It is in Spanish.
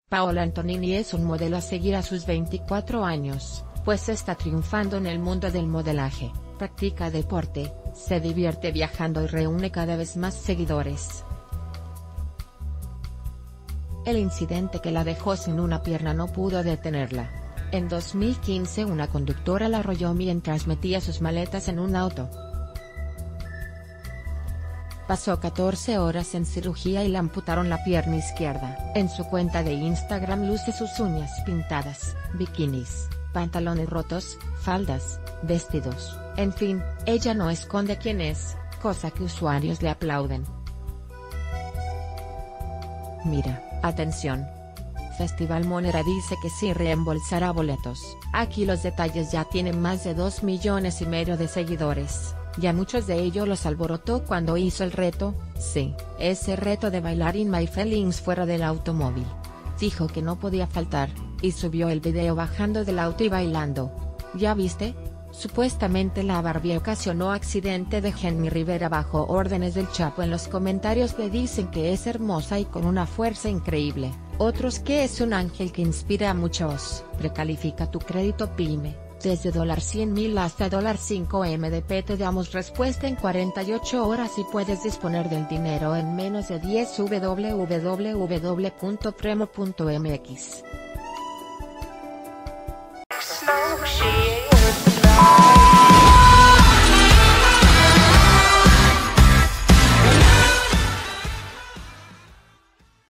Paola Antonini es un modelo a seguir a sus 24 años, pues está triunfando en el mundo del modelaje, practica deporte, se divierte viajando y reúne cada vez más seguidores. El incidente que la dejó sin una pierna no pudo detenerla. En 2015 una conductora la arrolló mientras metía sus maletas en un auto. Pasó 14 horas en cirugía y le amputaron la pierna izquierda. En su cuenta de Instagram luce sus uñas pintadas, bikinis, pantalones rotos, faldas, vestidos, en fin, ella no esconde quién es, cosa que usuarios le aplauden. Mira, atención. Festival Monera dice que sí reembolsará boletos. Aquí los detalles: ya tienen más de 2,5 millones de seguidores. Ya muchos de ellos los alborotó cuando hizo el reto, sí, ese reto de bailar In My Feelings fuera del automóvil. Dijo que no podía faltar, y subió el video bajando del auto y bailando. ¿Ya viste? Supuestamente la Barbie ocasionó accidente de Jenny Rivera bajo órdenes del Chapo. En los comentarios le dicen que es hermosa y con una fuerza increíble, otros que es un ángel que inspira a muchos. Precalifica tu crédito PYME. Desde $100,000 hasta $5M te damos respuesta en 48 horas y puedes disponer del dinero en menos de 10. www.premo.mx